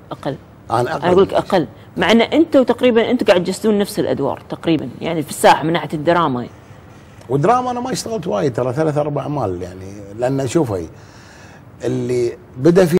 اقل. انا اقل. انا اقول لك اقل، مع ان انتم تقريبا انتم قاعد تجسدون نفس الادوار تقريبا يعني في الساحه من ناحيه الدراما. والدراما انا ما اشتغلت وايد ترى، 3 4 اعمال يعني، لان شوفي اللي بدا في